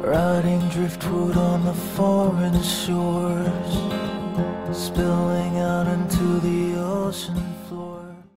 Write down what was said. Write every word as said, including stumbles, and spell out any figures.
riding driftwood on the foreign shores, spilling out into the ocean.